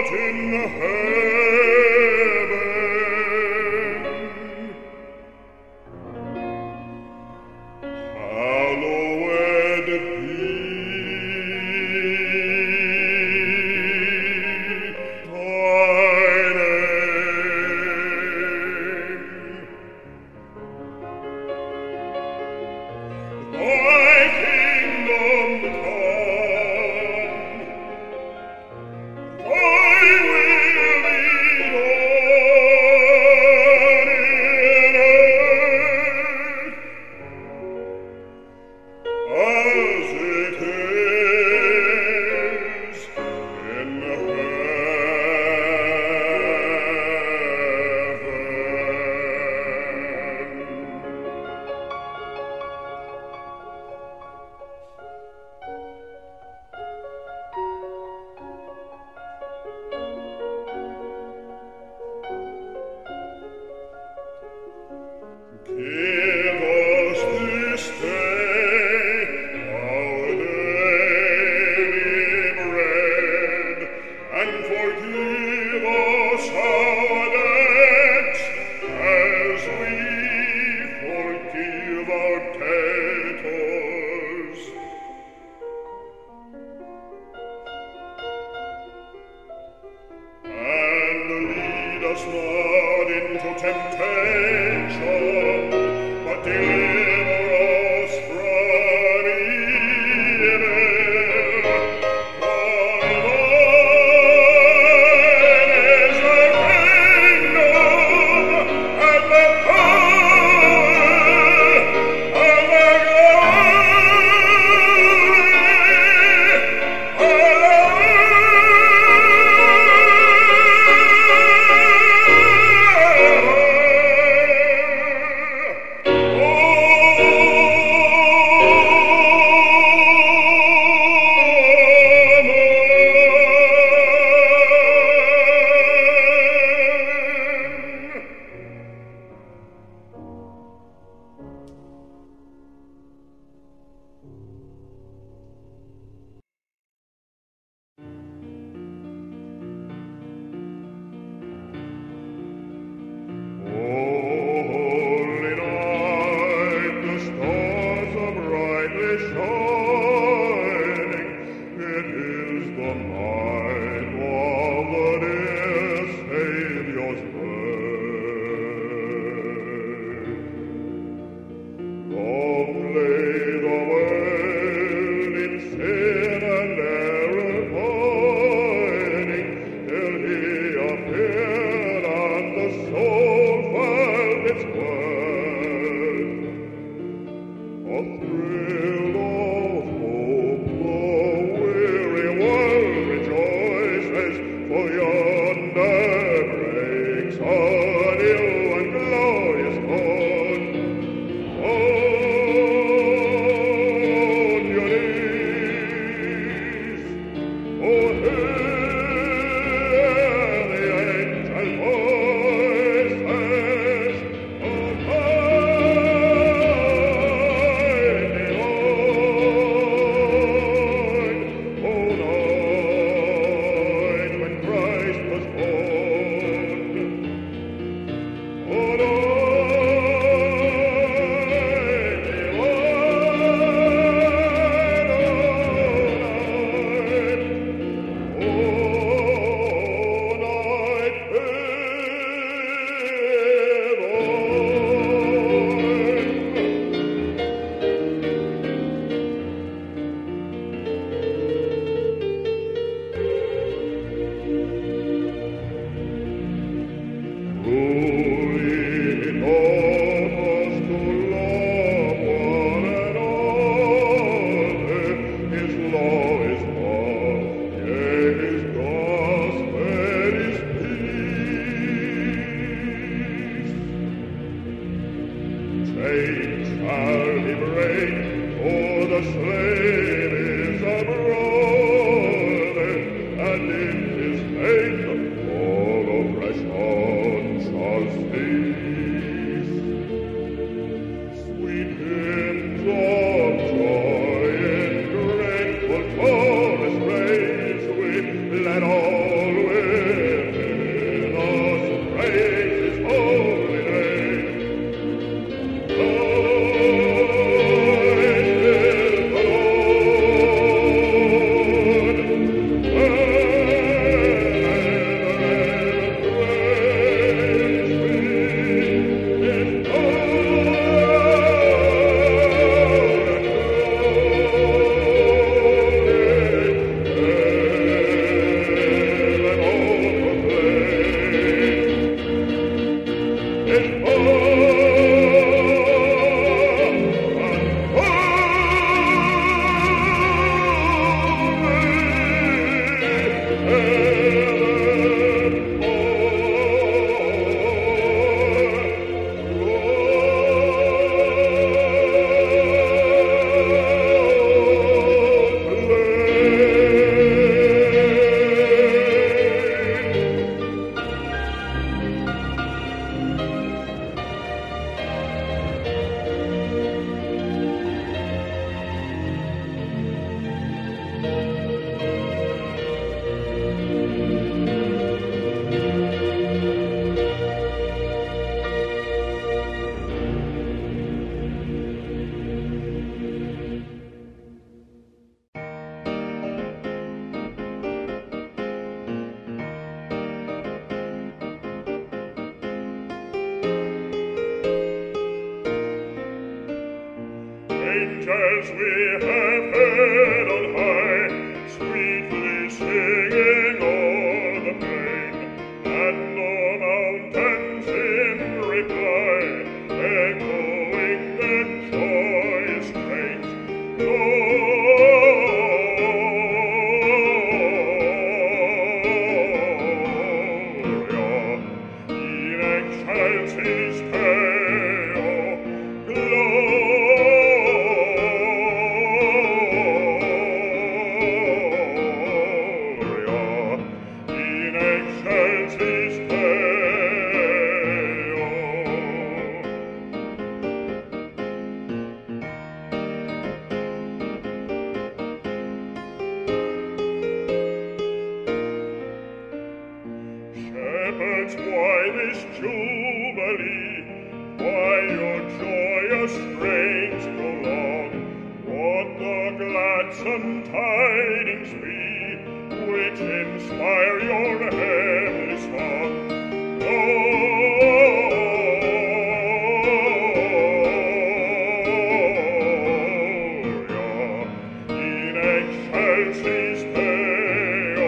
Let always Angels we have heard on high, sweetly singing o'er the plain, and the mountains in reply, echoing their joyous strains. Gloria in excelsis Deo, Gloria in excelsis Deo. Shepherds, why this jubilee? Why your joyous strains prolong? What the gladsome tidings be, which inspire your heavenly song? Gloria in excelsis Deo,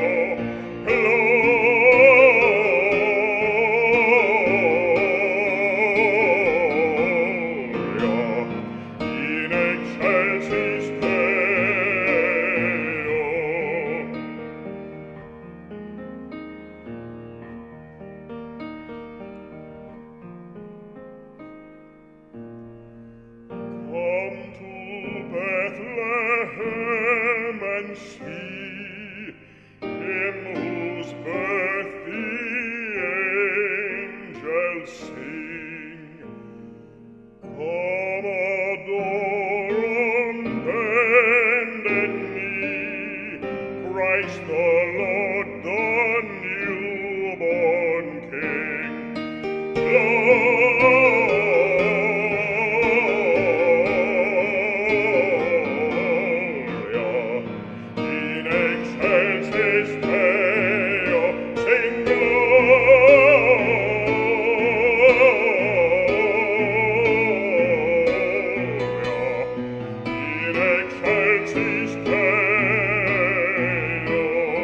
Gloria in excelsis Deo. Come to Bethlehem and see him whose birth the angels sing. Come adore on bended knee Christ the Lord, the newborn King. Gloria in excelsis Deo, sing Gloria in excelsis Deo.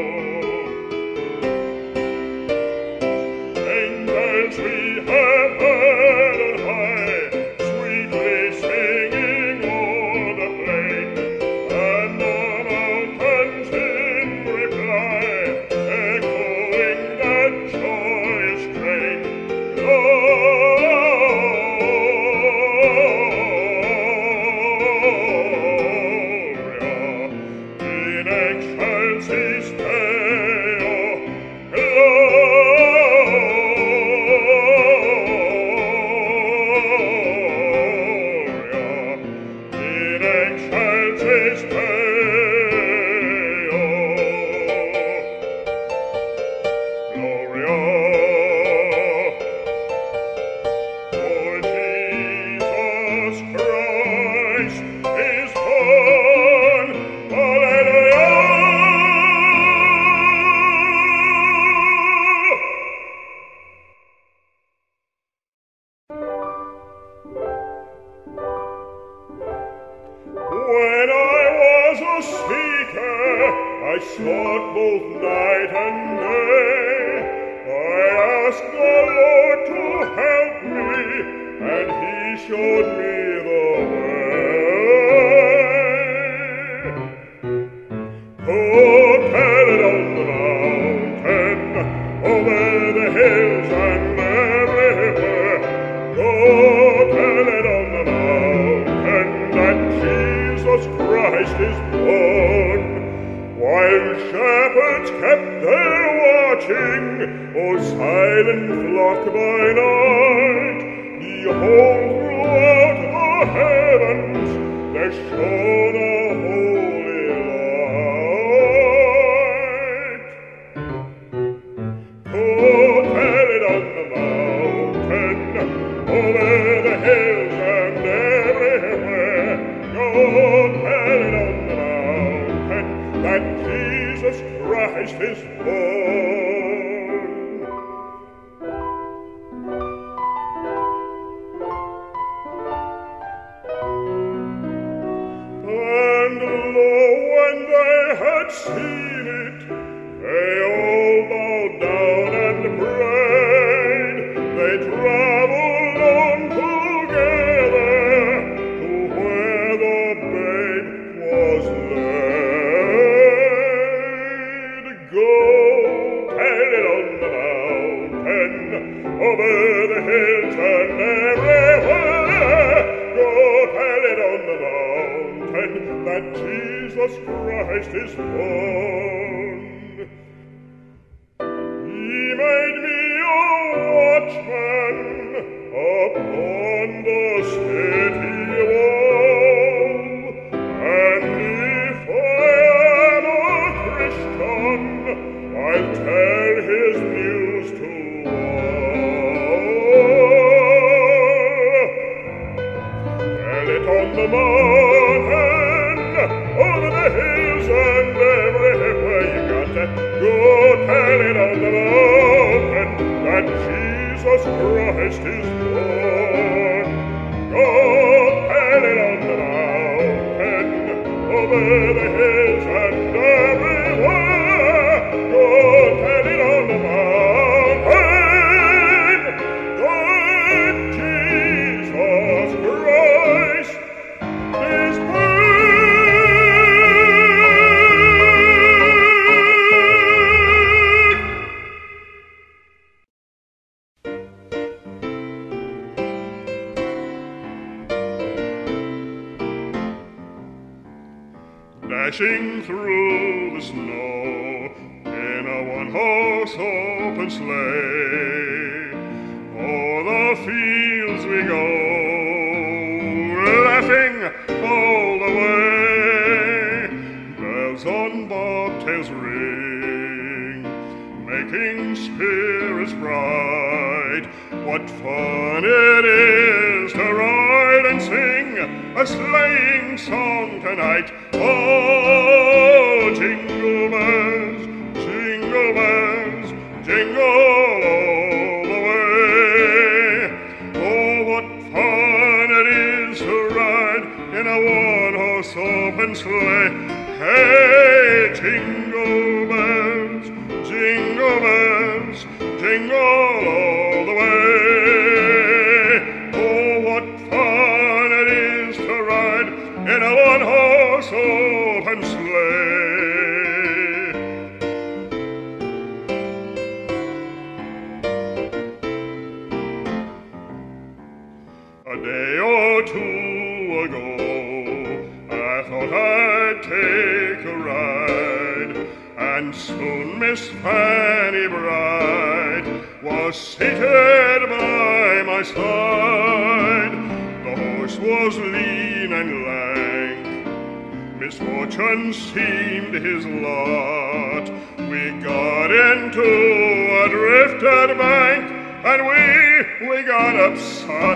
Angels we have heard on high, sweetly singing o'er the plain, and the mountains in reply, echoing that joyous strain. Gloria in excelsis Deo, Gloria in excelsis Deo. Gloria, for Jesus Christ is born. Alleluia. When I was a seeker, I sought both night and day. I asked the Lord to help me, and He showed me the way. Oh, tell it on the mountain, over the hills and everywhere. Go tell it on the mountain that Jesus Christ is born. While shepherds kept their watching, O silent flock by night, behold, throughout the heavens there shone a holy light. Go tell it on the mountain, over the hills and everywhere. Go tell it on the mountain that Jesus Christ is born. over the hills and everywhere. Go tell it on the mountain that Jesus Christ is born. He made me a watchman upon the city wall, and if I am a Christian, I'll tell his news to all. Tell it on the mountain, over the hills and everywhere. You got to go tell it on the mountain that Jesus Christ is born. Go tell it on the mountain, over the hills and everywhere. Go tell it on the mountain that Jesus Christ is born. Dashing through the snow in a one-horse open sleigh, o'er the fields we go, laughing all the way. Bells on bobtails ring, making spirits bright. What fun it is to ride and sing a sleighing song tonight. Oh, jingle bells, jingle bells, jingle all the way. Oh, what fun it is to ride in a one-horse open sleigh. Hey, jingle bells, jingle bells, jingle all the way. Oh, what fun it is to ride in a one-horse open sleigh. A day or two ago, I thought I'd take a ride, and soon Miss Fanny Bright was seated by my side. The horse was lean and lank, misfortune seemed his lot. We got into a drifted bank, and we got upset.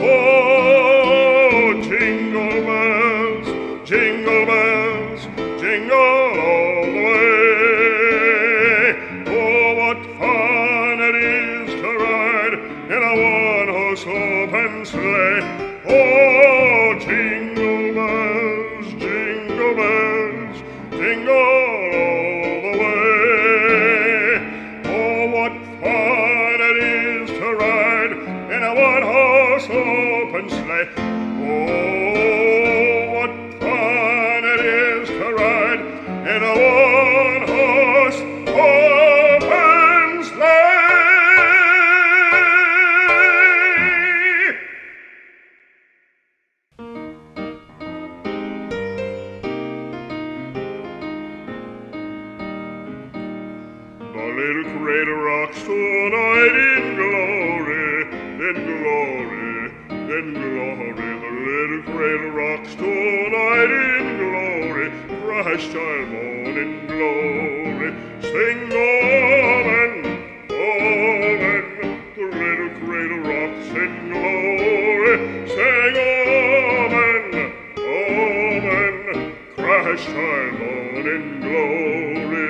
Oh, jingle bells, jingle bells, jingle all the way. Oh, what fun it is to ride in a one-horse open sleigh. Oh, jingle bells, jingle bells, jingle all the way. Oh, what fun it is to ride in a one-horse open sleigh. Oh, what fun it is to ride in a one-horse open sleigh. The little cradle rocks tonight in glory, in glory, in glory. The little cradle rocks tonight in glory, Christ child born in glory. Sing amen, amen. The little cradle rocks in glory. Sing amen, amen. Christ child born in glory.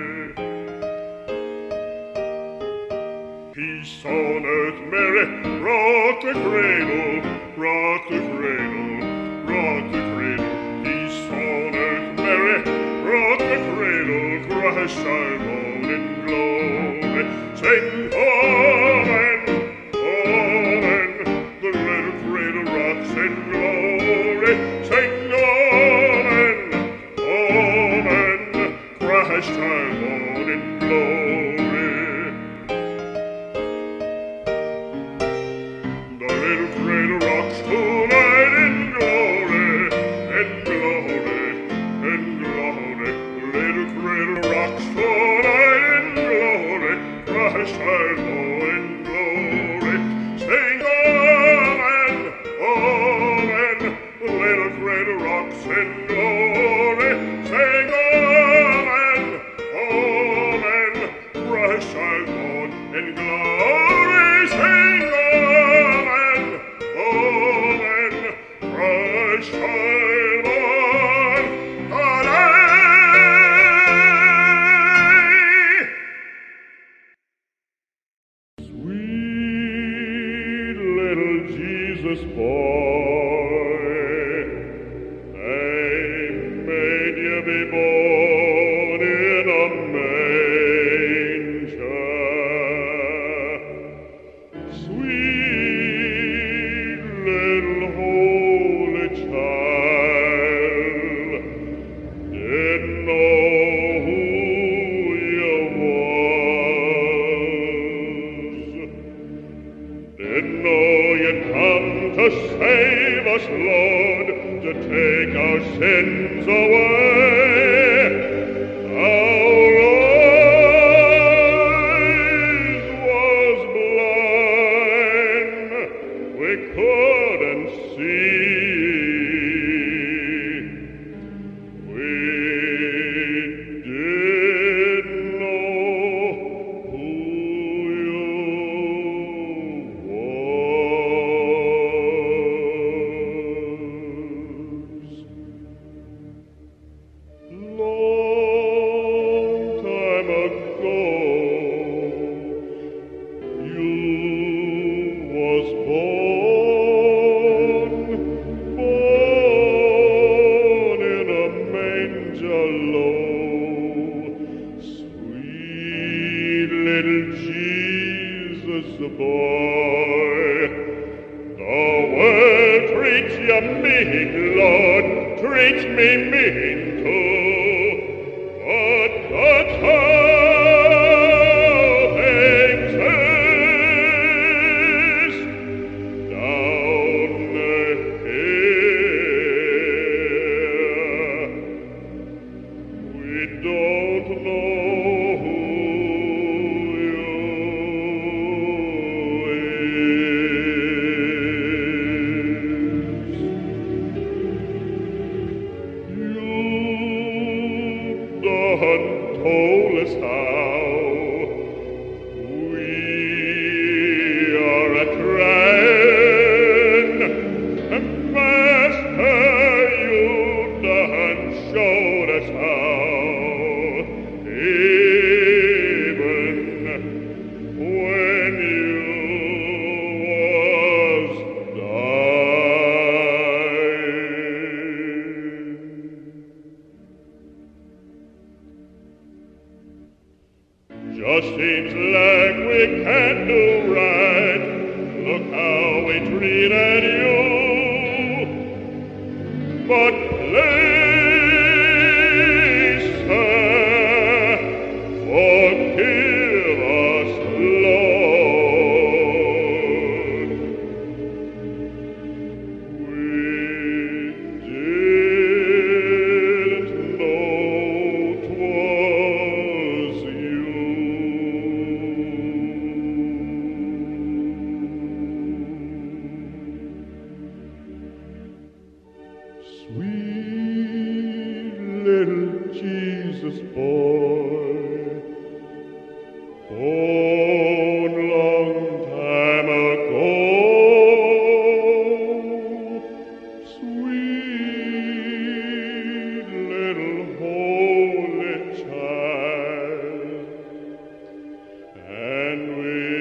Peace on earth, Mary, rock the cradle, rock the cradle, rock the cradle. Peace on earth, Mary, rock the cradle, Christ child born in glory. Sing amen, amen. The little cradle rocks in glory. Sing amen, amen. Christ child born in glory. Christ our Lord in glory. Sing amen, amen, little cradle rocks in glory. Sing amen, amen, Christ our Lord in glory. Sing amen, amen, Christ our Lord. Amen. Sweet little Jesus boy, they made you be born in a manger. Sweet little holy child, didn't know who you was. Didn't know you'd come to save us, Lord, to take our sins away. Our eyes was blind, we couldn't see. We didn't know who you was. Long time ago, you was born in a manger low. Sweet little Jesus boy, the world treats you mean, Lord, treats me mean too. But that's how things is down here. We don't know who you is. You done told us how we are a trying, and Master, you done showed us how, even when you was dying. Just seems like we can't do right. Look how we treated you. But please, sir, forgive us, Lord. We didn't know 'twas you. Sweet little Jesus boy, born long time ago. Sweet little holy child, and we